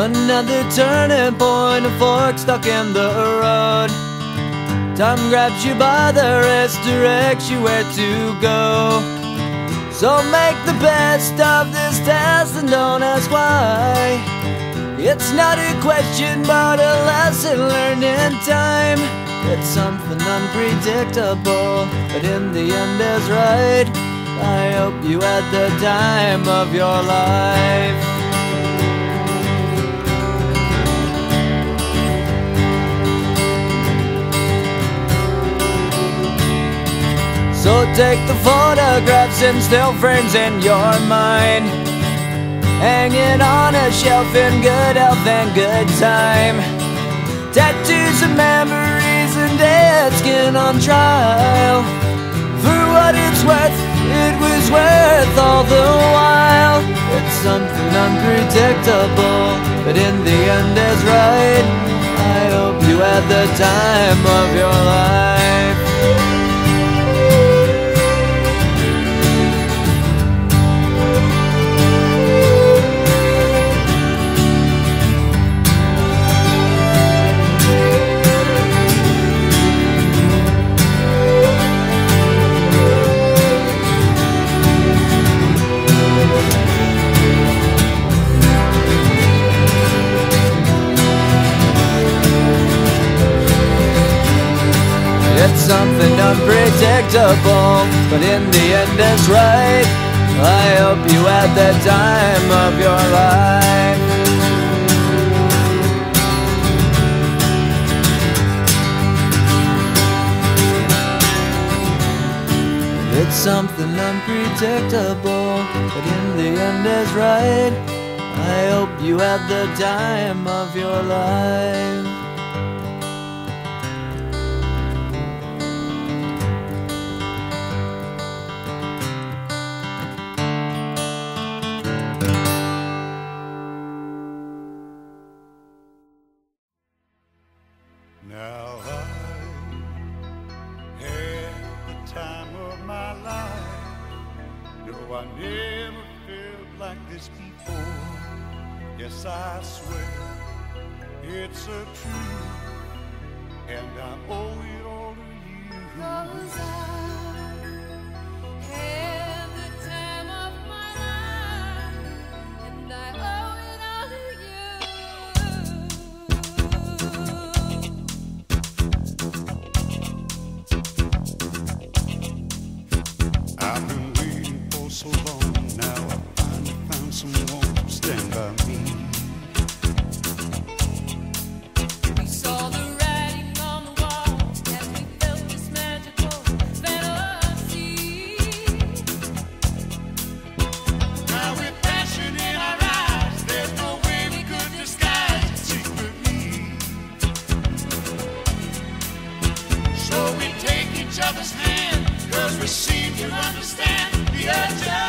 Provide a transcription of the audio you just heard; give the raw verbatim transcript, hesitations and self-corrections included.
Another turning point, a fork stuck in the road. Time grabs you by the wrist, directs you where to go. So make the best of this test and don't ask why. It's not a question but a lesson learned in time. It's something unpredictable, but in the end is right. I hope you had the time of your life. So take the photographs and still frames in your mind, hanging on a shelf in good health and good time. Tattoos of memories and dead skin on trial. For what it's worth, it was worth all the while. It's something unpredictable, but in the end is right. I hope you had the time of your life. It's something unpredictable, but in the end is right. I hope you had the time of your life. It's something unpredictable, but in the end is right. I hope you had the time of your life. Now I had the time of my life. No, I never felt like this before. Yes, I swear it's a truth, and I owe it all to you. 'Cause I had the time of my life, and I owe it all to you. I've been waiting for so long, now I finally found someone to stand by me. We saw the writing on the wall as we felt this magical fantasy. Now with passion in our eyes, there's no way we could disguise it secretly. So we take each other's hand, 'cause we seem to understand the urge.